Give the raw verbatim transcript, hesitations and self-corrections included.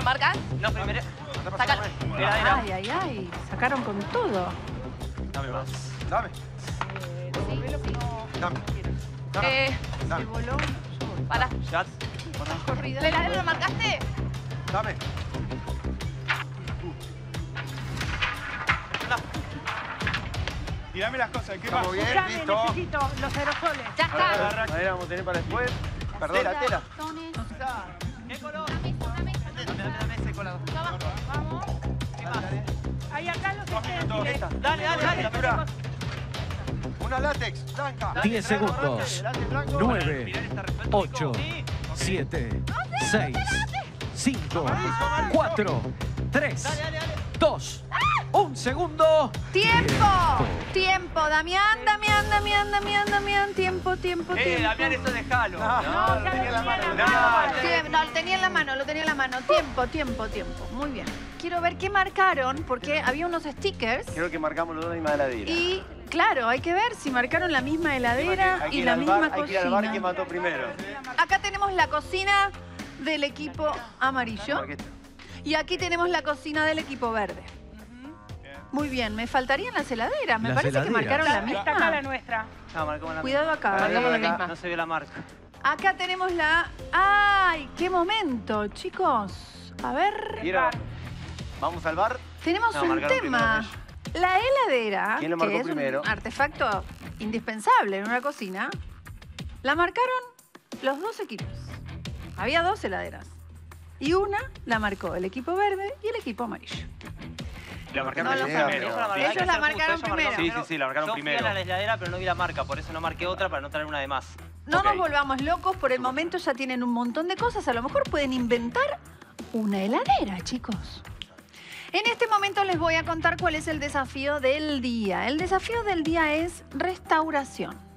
¿Marcas? No, primero. Sácalo. Mira, mira. Ay, ay, ay. Sacaron con todo. Dame más. Dame. Dame. Eh, Dame. Se voló. para. Ya. Corrida. ¿La heladera la marcaste? Dame. Tirame las cosas, ¿qué Estamos más? bien, Escuchame, listo. necesito los aerosoles. Ya está. A ver, vamos a tener para después. Perdón. Tela, tela. ¿Qué color? Dame, dame, dame ese color. Vamos. ¿Qué más? Ahí acá los Dos que minutos. Esta. Dale, dale, dale. Pintura. Una látex blanca. diez segundos. Látex blanco. nueve, Mirá esta respeto. ocho, Sí. siete, seis, cinco, cuatro, tres, dos, un segundo. ¡Tiempo! Tiempo, Damián, Damián, Damián, Damián, Damián. Tiempo, tiempo, Eh, tiempo. Damián, eso déjalo. No, No, lo ya tenía en la lo mano. tenía lo en tenía en la la mano. mano. Tiempo, no, lo tenía en la mano, lo tenía en la mano. Tiempo, tiempo, tiempo. Muy bien. Quiero ver qué marcaron, porque había unos stickers. Creo que marcamos los dos la misma heladera. Y, claro, hay que ver si marcaron la misma heladera Hay que y ir la al misma bar, hay que ir al bar que cocina. mató primero. Acá tenemos la cocina del equipo amarillo. Marqueta. Y aquí tenemos la cocina del equipo verde. Muy bien, me faltarían las heladeras. Me Las parece que heladeras. marcaron la Está acá la misma. nuestra. No, marcamos la Cuidado acá. Marcamos la acá. misma. No se ve la marca. Acá tenemos la... ¡Ay! ¡Qué momento, chicos! A ver... Quiero. Vamos al bar. Tenemos No, un marcaron tema. La heladera, ¿Quién lo que marcó es primero? un artefacto indispensable en una cocina, la marcaron los dos equipos. Había dos heladeras. Y una la marcó el equipo verde y el equipo amarillo. La marcaron No lo primero. sabía. Eso la marcaron. Ellos Hay que la ser marcaron justo, ellos primero. Sí, sí, sí, la marcaron Yo primero. fui a la heladera, pero no vi la marca, por eso no marqué otra para no traer una de más. No Ok. nos volvamos locos, por el momento ya tienen un montón de cosas. A lo mejor pueden inventar una heladera, chicos. En este momento les voy a contar cuál es el desafío del día. El desafío del día es restauración.